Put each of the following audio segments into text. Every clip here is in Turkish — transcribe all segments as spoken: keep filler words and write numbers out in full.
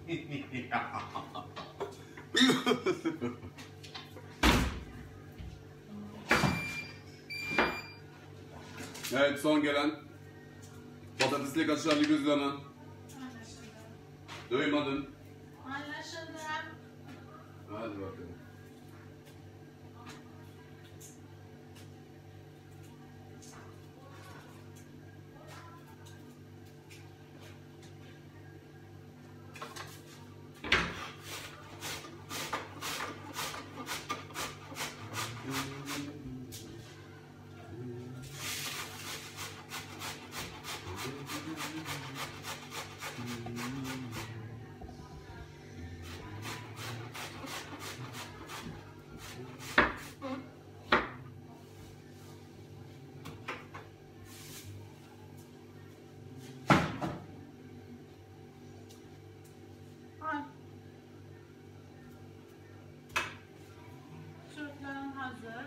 Evet, son gelen patatesli kaşarlı güzlanı. Anlaşıldı. Duymadın. Anlaşıldı. Hadi bakalım. Al. Sürüklerim hazır.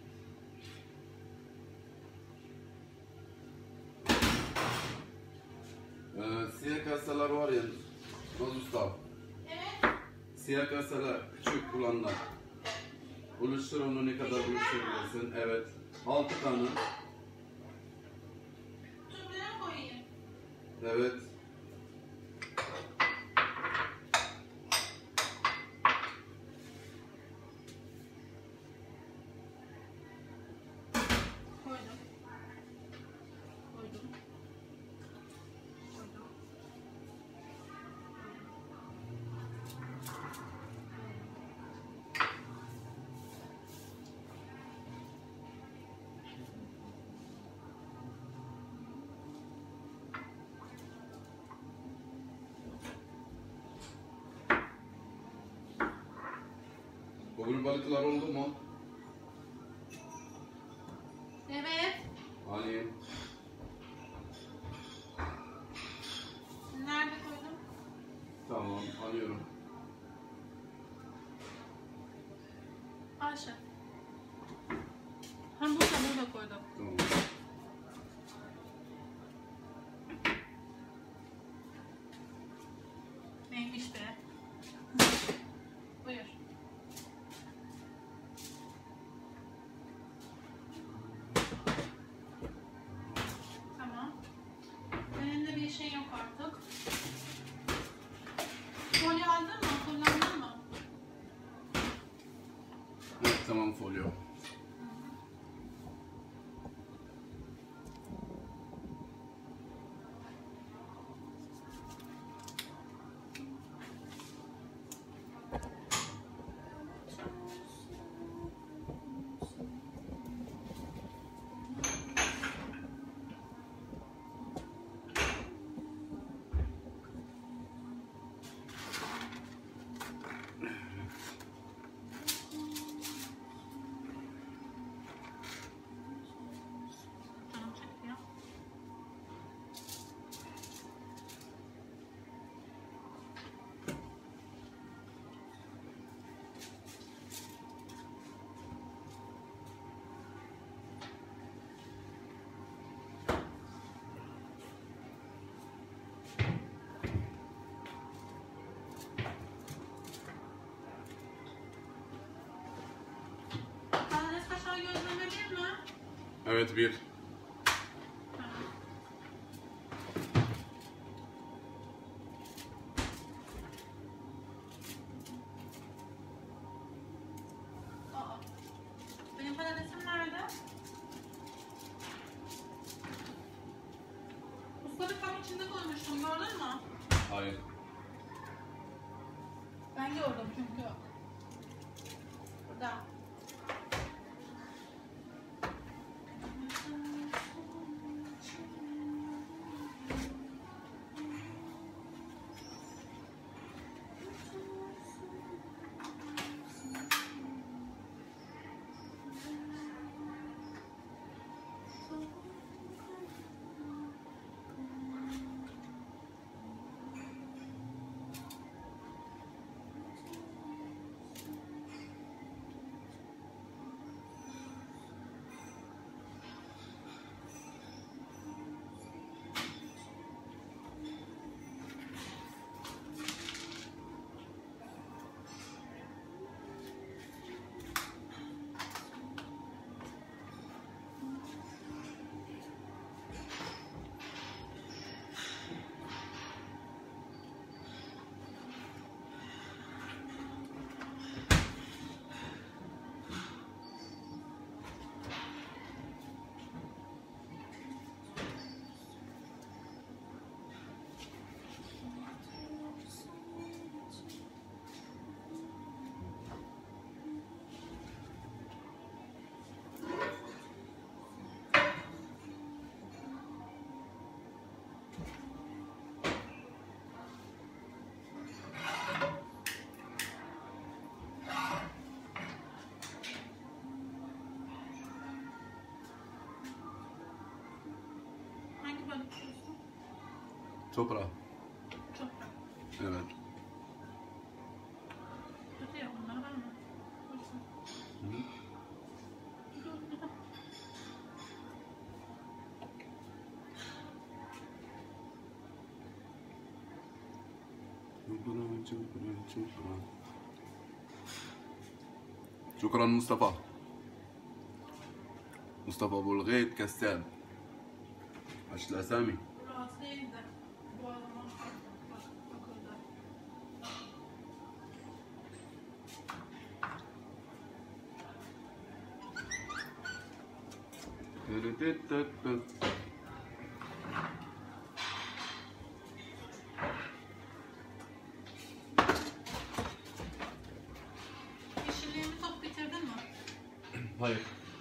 Ee, siyah kasalar var ya, Naz Usta. Evet. Siyah kasalar küçük kullanlar. Oluştur onu ne kadar oluşturabilirsin. Evet. Altı tane. Tüpleri koyayım. Evet. Koydum. Koydum. Koydum. Bugün balıklar oldu mu? Evet. Hani Nerede koydum? tamam, alıyorum. Ayşe. Ha burada burada koydum. Tamam. Neymiş be? Buyur. Tamam. Önünde bir şey yok artık. Folyo aldın mı? Kullandın mı? Evet, tamam, folyo. Canım çekiyor. Patates kaşar gözleme bir mi? Evet, bir. Tamam. Aa. Benim patatesim nerede? Usta bir kap içinde koymuştum, gördün mü? Hayır. Ben gördüm çünkü. Burada. Toprağı. Çok. Evet. Kötü ya bunlar var mı? Buyursun. Hı. Şükran, şükran, şükran. Şükran Mustafa. Mustafa أبو الغيط كساب. عشت الأسامي. Rahatsız değildi. Bu adama bak bakıldı. Yeşilliğimi top bitirdin mi? Hayır.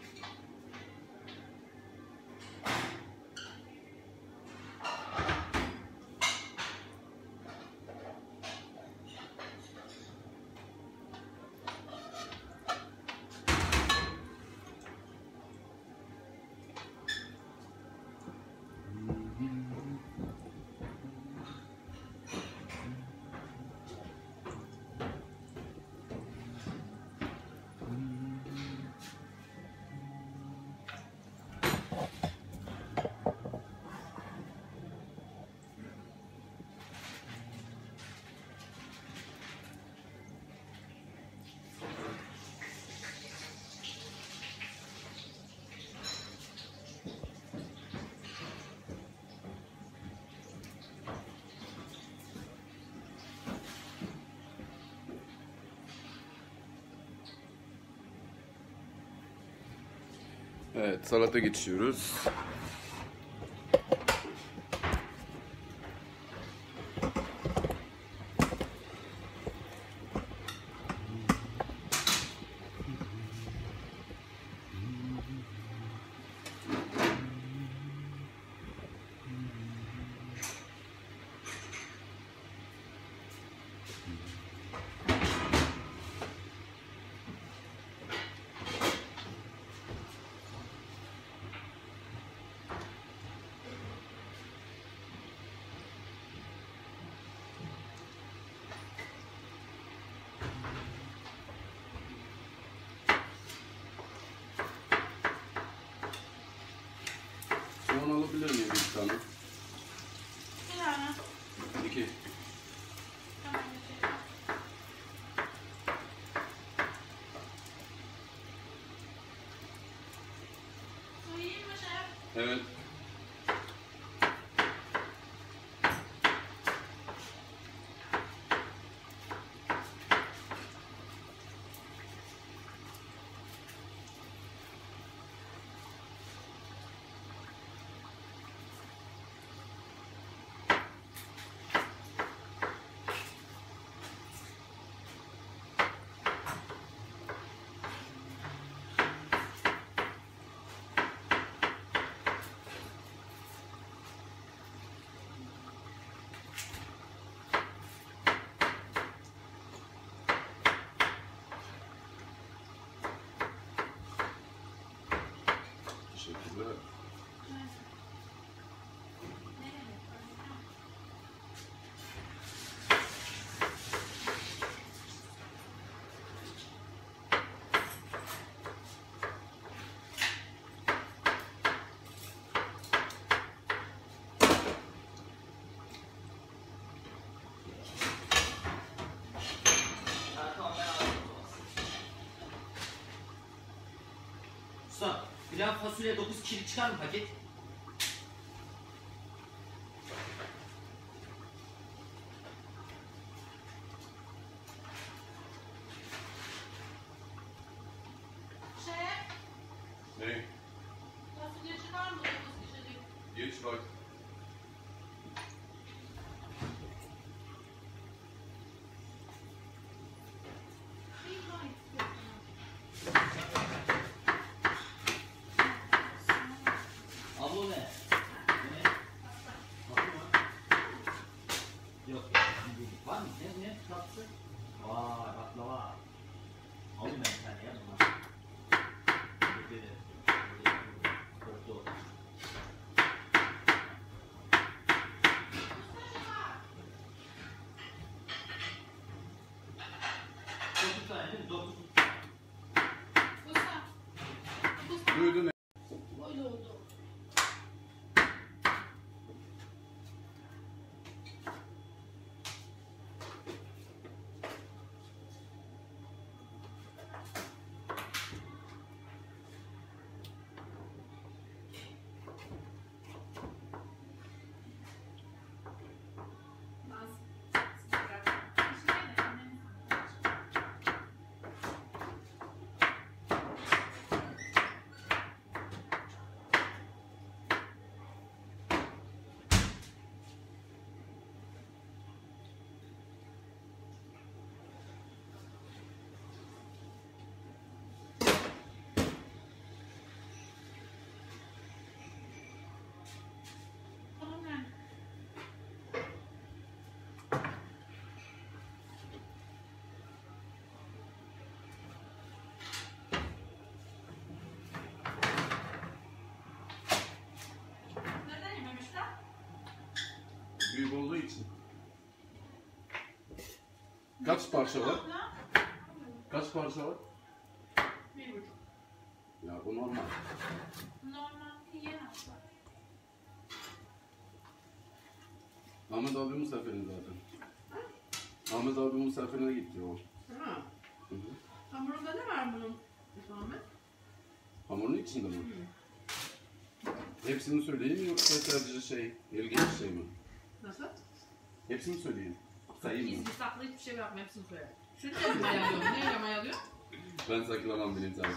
Evet, salata geçiyoruz. Soğan alabilir miyim bir tane? Bir tane. İki. Tamam. geçelim. Su yiyeyim mi şef? Evet. Teşekkürler. Evet. Nereye? Usta, pilav fasulye dokuz kişilik çıkar mı paket? Şef, Ne? fasulye çıkar mı dokuz kişilik? Geç bak. Bir tane istiyorsun. Abla ne? Ne? Tatlı mı? Yok ya. Var mı? Ne? Ne? Tatlısı? Vay baklava. Alayım ben bir tane ya bunlar. Teşekkür ederim. Korktu. büyük olduğu için. Kaç parça var? Kaç parça var? Bir buçuk. Ya bu normal. Normal yiyemez. Ahmet abi misafirine zaten. Ahmet abi misafirine gitti o. Ha. Hı hı. Hamurunda ne var bunun? Ahmet? Hamurun içinde mi? Hepsini söyleyeyim mi yoksa sadece şey, ilginç şey mi? Nasıl? Hepsini söyleyeyim. Sayayım mı? Gizli saklı hiçbir şey yapma, hepsini söyle. Süt de mi mayalıyor? Neyle mayalıyor? Ben saklamam bilim tabii.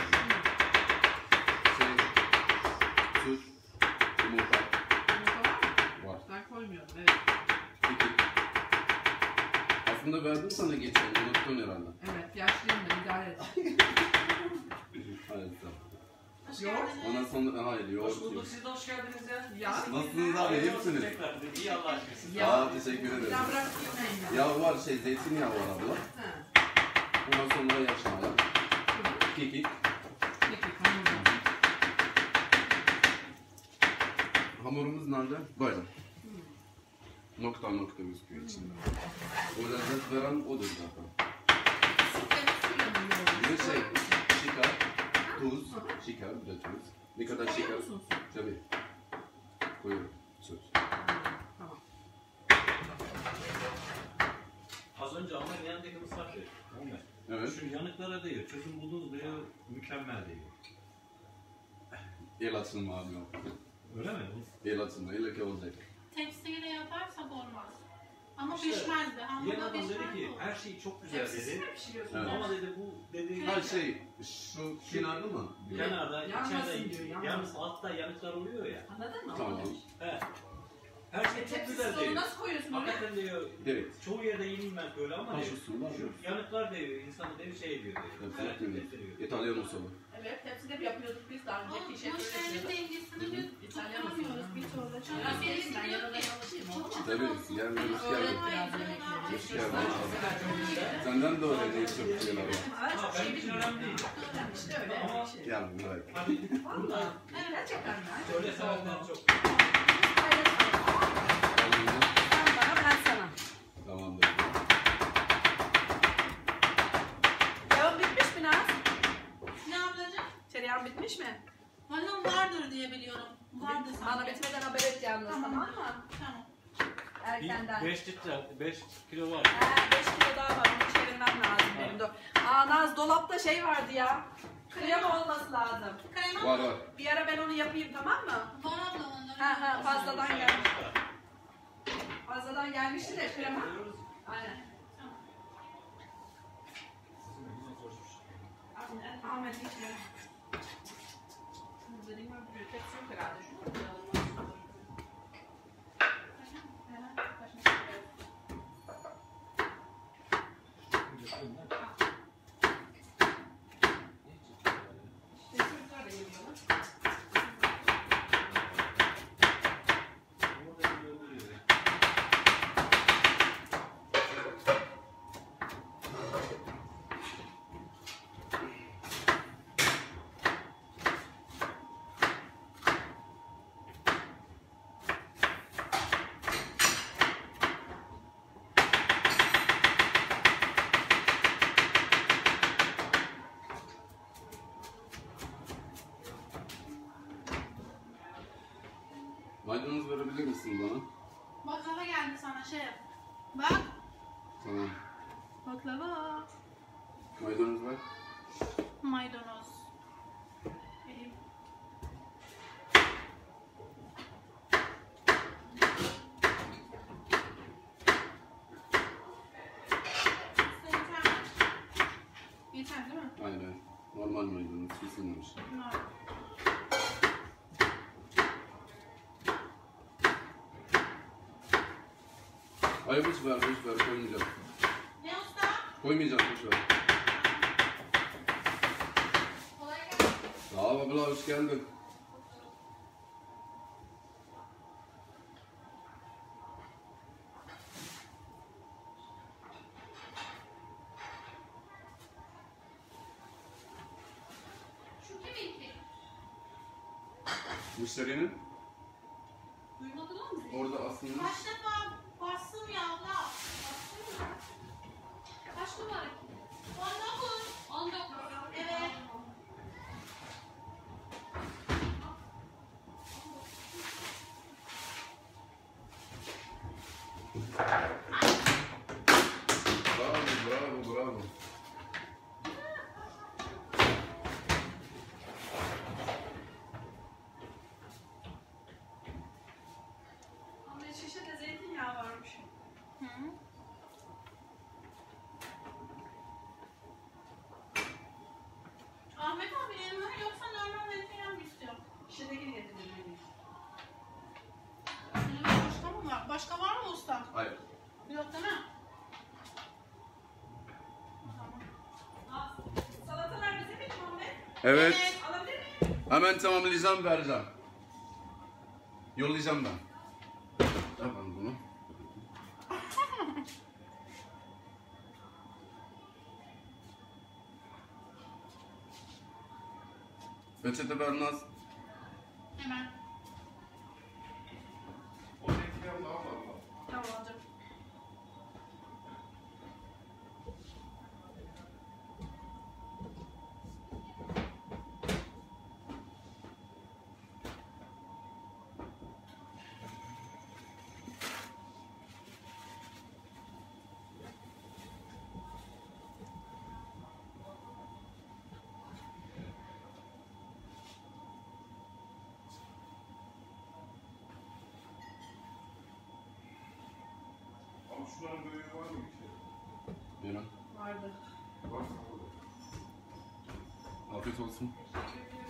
Şey, süt, yumurta Yumurta var mı? var. Ben koymuyorum, evet. Peki. Aslında verdim sana geçen, unuttun herhalde. Evet, yaşlıyım ben, idare et. Hayır, tamam. Hoş Yoğurt? geldiniz. Ondan sonra, hayır, yoğurt Hoş bulduk. yok. Siz de hoş geldiniz ya. Ya. Nasılsınız abi, iyi misiniz? Tekrar. İyi Allah aşkına. Siz de- Ya. Aa, teşekkür ederim. Ya bırak yemeyin ya. Yağ var, şey, zeytinyağı var abla. Ha. Ondan sonra yaş maya, kekik. Peki, hamurda. Hamurumuz nerede? Böyle. Nokta nokta gözüküyor içinde. O lezzet veren odur zaten. Sütleri suyla mı Bir de yoğuruyorsun? şey, şeker, tuz, şeker, bir de tuz. Ne kadar Koyuyor şeker? musun süt? Tabii. Koyuyorum. Süt. Tamam. Az önce ama yanındaki misafir. Onlar. Evet. Şu yanıklara diyor. Çözüm buldunuz diyor. Mükemmel diyor. El atılma abi yok. Öyle mi? El atılma, el ki olacak. Tepsiyle yaparsak olmaz. Ama İşte, pişmezdi. Diyen Hamurda adam dedi pişmez ki bu. her şey çok güzel Tepsisi dedi. mi pişiriyorsun? Evet. Ama dedi bu dedi Ha şey, şu kenarda mı? kenarda Yanmasın içeride diyor, yanmasın. yalnız altta yanıklar oluyor ya. Anladın mı? Tamam. Anladım. He. Her şey çok Tepsisiz güzel onu diyor. nasıl koyuyorsun oraya? Hakikaten diyor. Evet. Çoğu yerde yenilmez böyle ama Taş diyor, üstünde alıyoruz. şu yanıklar diyor insanı diyor şey diyor. diyor. Evet, Merak evet. ettiriyor. İtalyan usulü. Evet, tepside yapıyorduk biz daha önce. Ama Tişört bu şeyin yapıyorduk. dengesini biz İtalyan tutturamıyoruz usulü. bir türlü. Ya Çünkü gelin birisi ben diyor yanına ki çalışayım, çok olur mu? çıtır Tabii, olsun. gelmeniz Öğren geldi. Biraz hayır, yemek öğren. Hoş yemek. geldin. Senden de öğreneceğiz çok şeyler var. Aa, çok Ha, şey benim için bilmiyorum. önemli değil. İşte öyle Ama- bir şey. Gel bırak. Hani Valla. burada Gerçekten ya. böyle sevenler çok. Sen bana, ben sana. Tamamdır. Yağın bitmiş mi Naz? Ne ablacığım? Tereyağın bitmiş mi? Valla vardır diye biliyorum. Vardı Bana sanki. bitmeden haber et yalnız, tamam mı? Tamam. Erkenden. beş litre, beş kilo var. He, beş kilo daha var, onu çevirmem lazım benim de. Aa Naz, dolapta şey vardı ya. Krema olması lazım. Krema Var mı? var. Bir ara ben onu yapayım, tamam mı? Var abla onları. Ha ha, fazladan gelmiş. Fazladan gelmişti de krema. Aynen. Ahmet hiç mi? Dediğim gibi tepsi yok herhalde. Şu mu? Çocuklar da geliyorlar. Maydanoz verebilir misin bana? Baklava geldi sana şey yap. Bak. Tamam. Baklava. Maydanoz ver. Maydanoz. Vereyim. Yeter mi? Yeter değil mi? Aynen. Normal maydanoz kesilmemiş. Bunlar. Ay boş ver, boş ver, koymayacağım. Ne usta? Koymayacağım, boş ver. Kolay gelsin. Sağ ol abla, hoş geldin. Şu kimin ki? Müşterinin? Duymadılar mı? Orada aslında Kaç defa bastım ya abla? Bastın mı? Kaç numara? on dokuz. on dokuz. Evet. bravo, bravo, bravo. Ama şişede zeytinyağı varmış. Hı. Ahmet abi elma yoksa normal zeytinyağı mı istiyorsun? Şişedekini getirdim. Senin başka mı var? Başka var mı usta? Hayır. Yok değil mi? Aa, salatalar bize mi Muhammed? Evet. Alabilir miyim? Hemen tamamlayacağım, vereceğim. Yollayacağım ben. Tamam bunu. Peçete ver Naz. Hemen. O zeytinyağı daha fazla. Tamam alacağım. Ama şunların böyle var mı bir şey? Benim. Vardı. Varsa. Afiyet olsun. Teşekkür ederim.